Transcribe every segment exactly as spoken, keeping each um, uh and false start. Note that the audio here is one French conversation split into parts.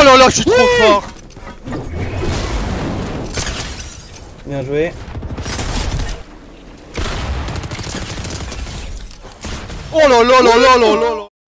là là, je suis trop fort. Bien joué. Oh là là là là là là là.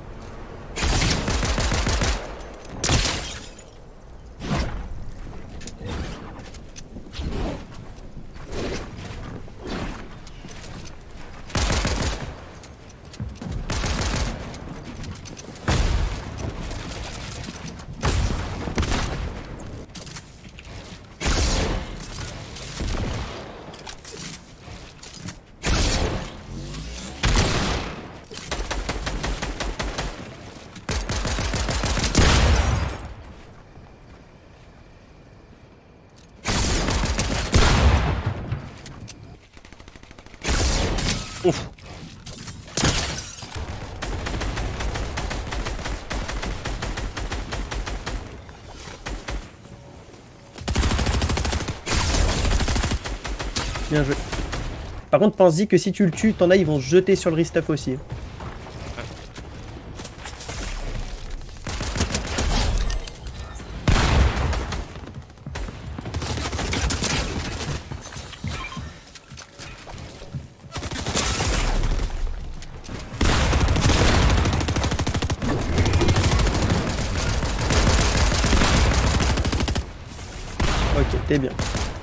Ouf. Bien joué. Par contre, pense-y que si tu le tues, t'en as, ils vont se jeter sur le ristaff aussi. Ok, t'es bien.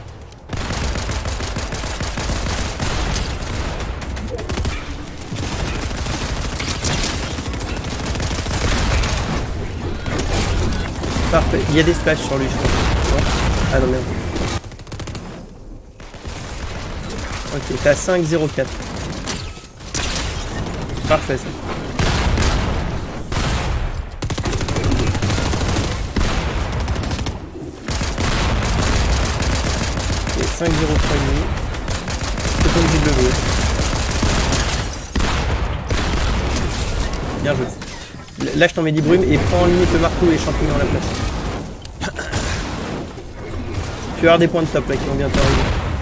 Parfait, il y a des splashes sur lui, je crois. Non, ah non, merde. Ok, t'as cinq zéro quatre. Parfait, ça. cinq zéro trois et demi. C'est pas obligé de le jouer. Bien joué. Là je t'en mets dix brumes et prends en limite le marteau et les champignons à la place. Tu vas avoir des points de top là qui vont bientôt arriver.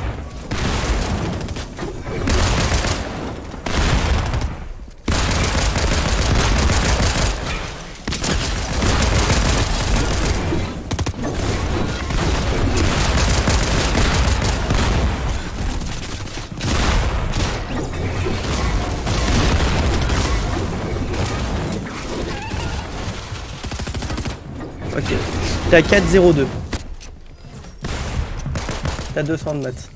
Ok, t'es à quatre zéro deux. T'as deux cents de maths.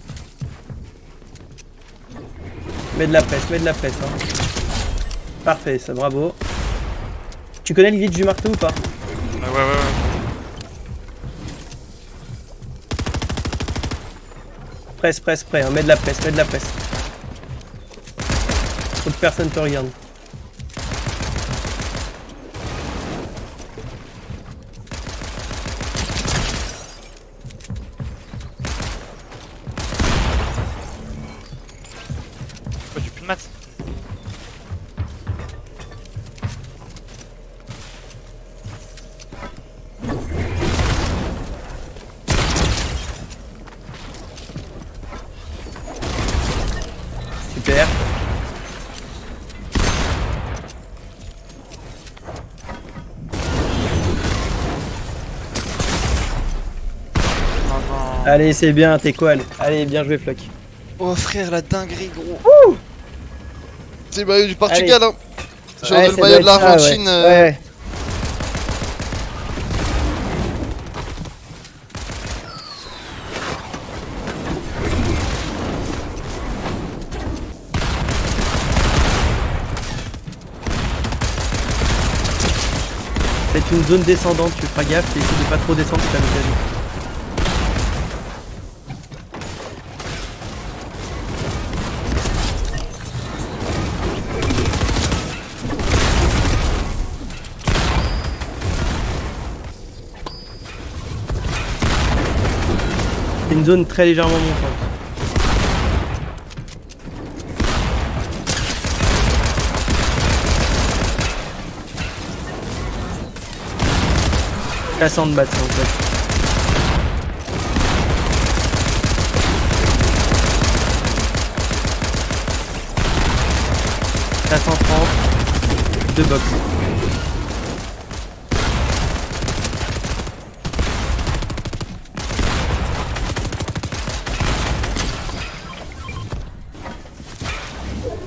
Mets de la presse, mets de la presse. Hein. Parfait, ça, bravo. Tu connais le glitch du marteau ou pas? Ouais, ouais, ouais, ouais. Presse, presse, presse, hein. Mets de la presse, mets de la presse. Faut que personne te regarde. Pourquoi j'ai plus de maths? Super. Allez, c'est bien, t'es quoi? Allez, bien joué, Flock. Oh frère, la dinguerie, gros. C'est le maillot du Portugal, hein. Genre Ouais, le ça maillot de doit être ça, l'Argentine. ouais. euh, Ouais. C'est une zone descendante, tu feras gaffe et essaie de pas trop descendre si t'as l'occasion. C'est une zone très légèrement montante. Cassant de battre en fait. quatre cent trente, deux box.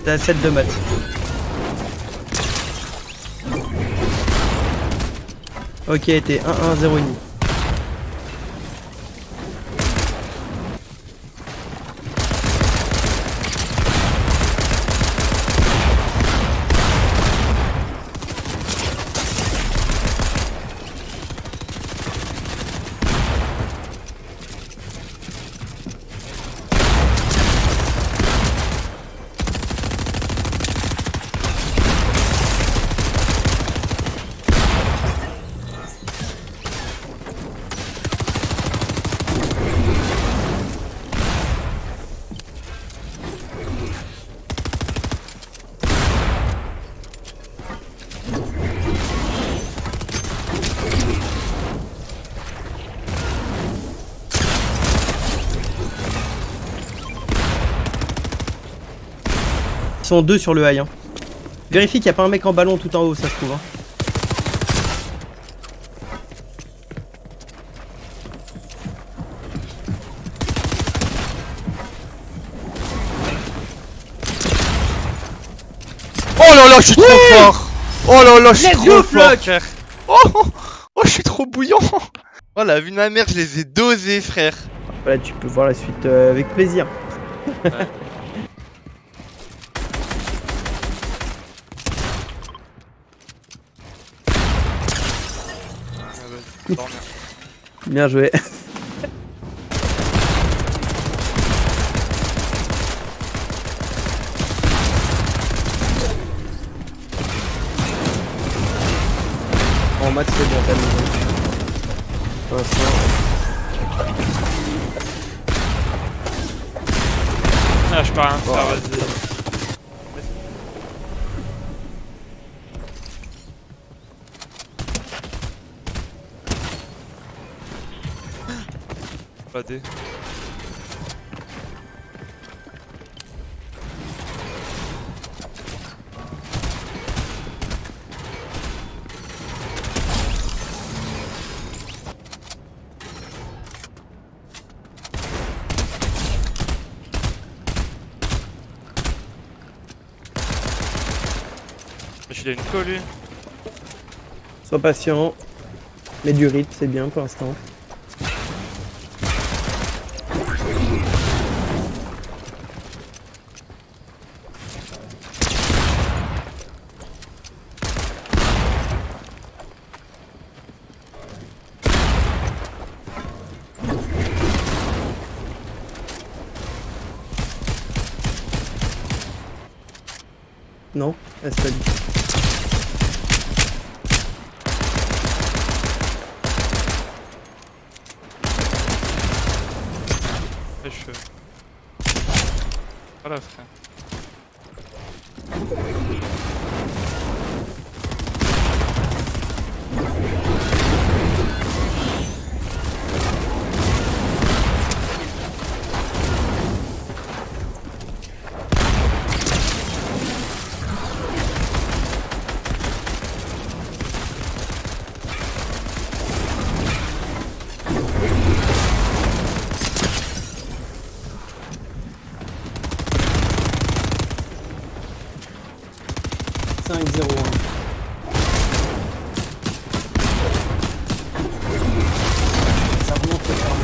T'as sept de maths. Ok, t'es un un zéro demi. Ils sont deux sur le high. Hein. Vérifie qu'il n'y a pas un mec en ballon tout en haut, ça se trouve. Hein. Oh là là, je suis oui trop fort. Oh là là, je suis Let's trop go, fort, Flock. frère. Oh, oh, oh, je suis trop bouillant. Oh la vue de ma mère, je les ai dosés, frère. Voilà, tu peux voir la suite euh, avec plaisir. Ouais. Ah bah, Bien joué. En maths c'est bon, t'as mis. Ah, je peux rien faire, vas-y. Pas D. Il a une colle lui. Sois patient. Mais du rythme, c'est bien pour l'instant. Non, elle se fait. Les cheveux. Voilà, frère. cinq zéro un. Ça remonte le faire.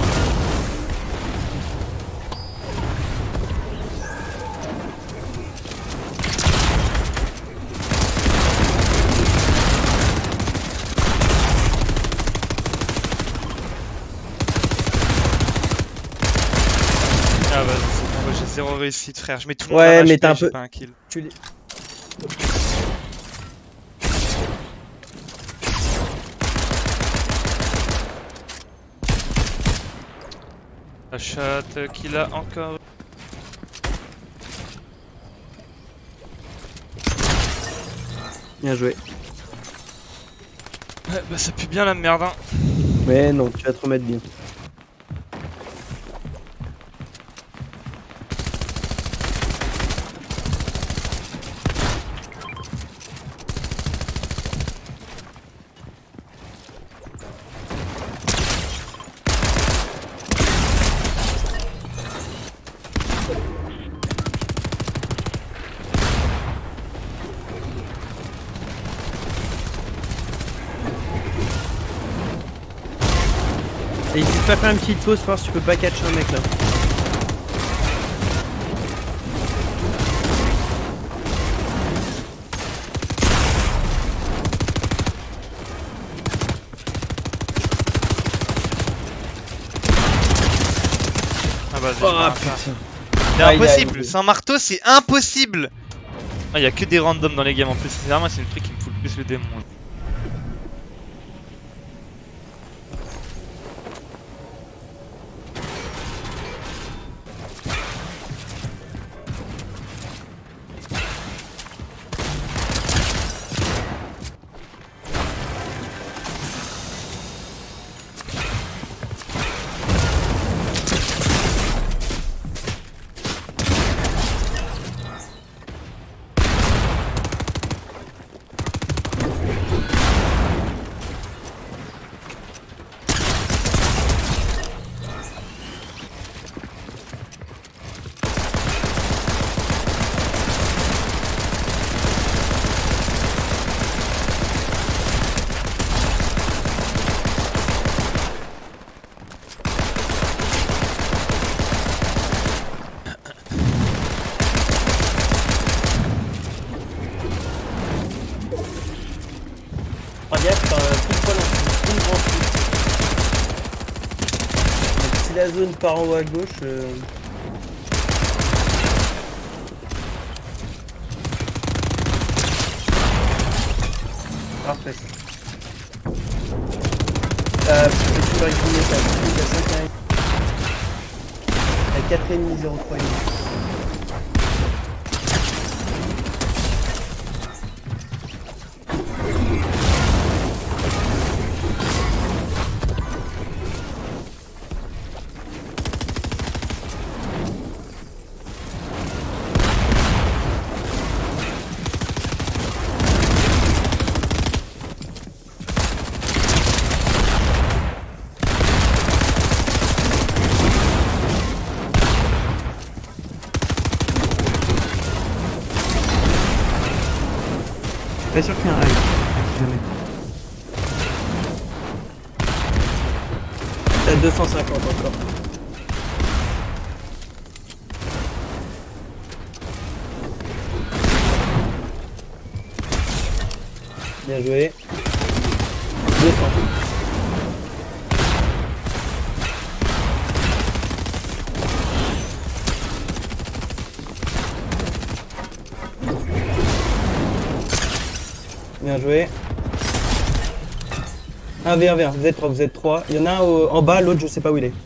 Ah bah c'est bon, j'ai zéro réussite, frère. Je mets tout le Ouais, monde mais H P, t'as un j'ai peu- pas un kill. Tu les... La chatte qu'il a encore. Bien joué. Ouais, bah ça pue bien la merde, hein. Mais non, tu vas te remettre bien. Et n'hésite pas à faire une petite pause, voir si tu peux pas catch un mec là. Ah bah, Oh putain. c'est impossible, sans marteau c'est impossible. Ah, y a que des randoms dans les games en plus, c'est vraiment c'est le truc qui me fout le plus le démon. Gaffe, t'as un coup de poil en une grande flou. Si la zone part en haut à gauche. Euh... Parfait. Euh, tu vas réguler ta plus à cinq à quatre virgule cinq zéro trois. Pas sûr qu'il y a un high. Jamais. T'as deux cent cinquante encore. Bien joué. deux cents. Bien joué. un v un v un, vous êtes trois, vous êtes trois. Il y en a un au, en bas, l'autre je sais pas où il est.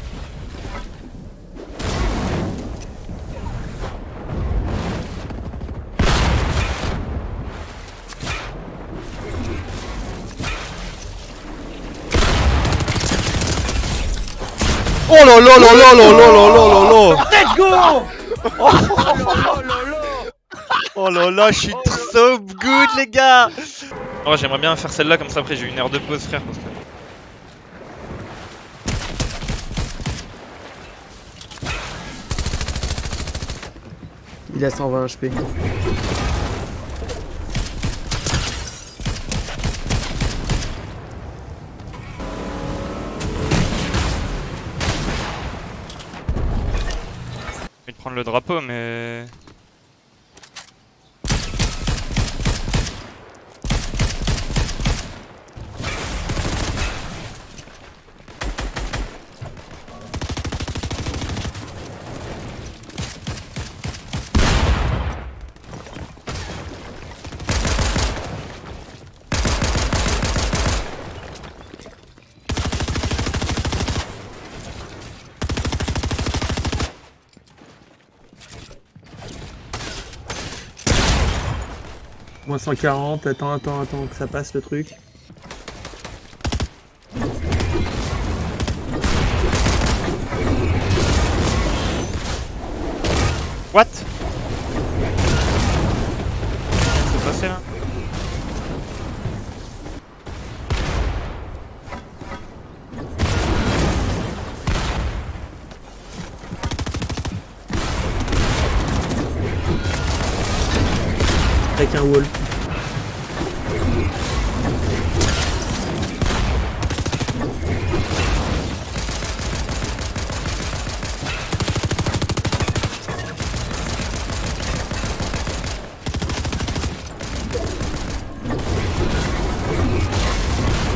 Oh là là là là là là là là là. Let's go. Oh là là, je suis so good les gars. Oh, j'aimerais bien faire celle-là comme ça après j'ai une heure de pause frère parce que... Il a cent vingt H P. Je vais prendre le drapeau mais... Moins cent quarante, attends, attends, attends que ça passe le truc. What? C'est passé là? Avec un wall.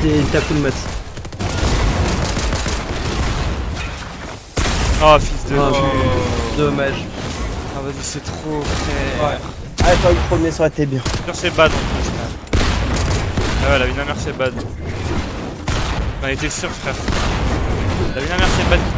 il t'a full mat. Oh fils de Oh, pute. dommage. Ah vas-y c'est trop frère. Ouais. Ah, pas eu le premier, ça aurait été bien. Sur c'est bad en plus là. Ah ouais la Winamer c'est bad. On était sûr frère. La Winamer c'est bad.